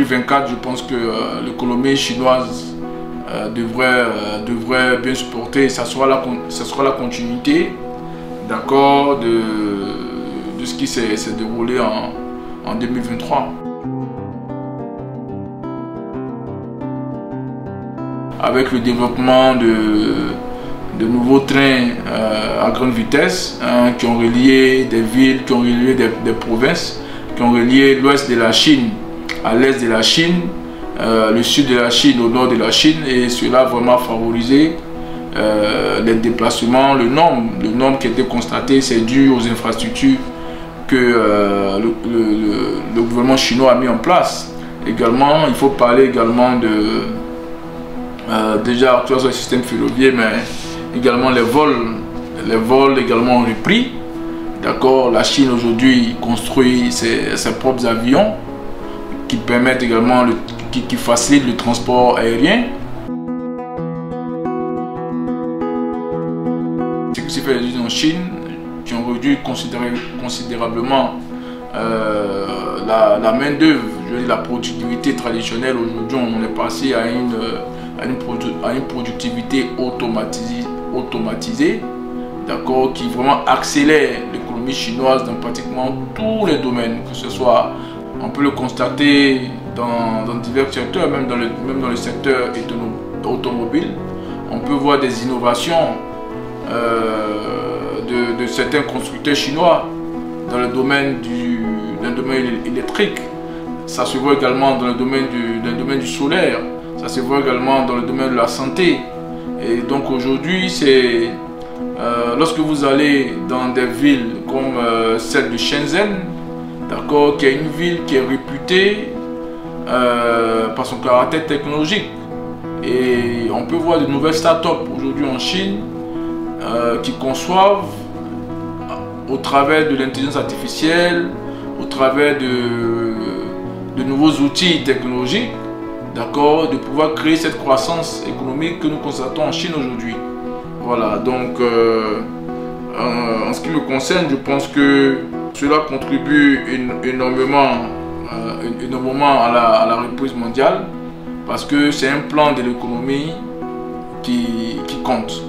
2024, je pense que l'économie chinoise devrait bien se porter. Ça sera la continuité, d'accord, de ce qui s'est déroulé en 2023. Avec le développement de nouveaux trains à grande vitesse qui ont relié des villes, qui ont relié des provinces, qui ont relié l'ouest de la Chine à l'est de la Chine, le sud de la Chine au nord de la Chine, et cela a vraiment favorisé les déplacements. Le nombre qui a été constaté, c'est dû aux infrastructures que le gouvernement chinois a mis en place. Également, il faut parler également déjà sur le système ferroviaire, mais également les vols également ont repris. D'accord, la Chine aujourd'hui construit ses propres avions qui permettent également, qui facilitent le transport aérien. Ce qui se fait en Chine, qui ont réduit considérablement la main-d'œuvre, la productivité traditionnelle. Aujourd'hui, on est passé à une productivité automatisée, d'accord, qui vraiment accélère l'économie chinoise dans pratiquement tous les domaines, que ce soit, on peut le constater dans divers secteurs, même dans le secteur automobile. On peut voir des innovations de certains constructeurs chinois dans le domaine électrique. Ça se voit également dans le domaine du solaire. Ça se voit également dans le domaine de la santé. Et donc aujourd'hui, lorsque vous allez dans des villes comme celle de Shenzhen, d'accord, qui est une ville qui est réputée par son caractère technologique. Et on peut voir de nouvelles startups aujourd'hui en Chine qui conçoivent au travers de l'intelligence artificielle, au travers de nouveaux outils technologiques, d'accord, de pouvoir créer cette croissance économique que nous constatons en Chine aujourd'hui. Voilà, donc en ce qui me concerne, je pense que cela contribue énormément à la reprise mondiale, parce que c'est un plan de l'économie qui compte.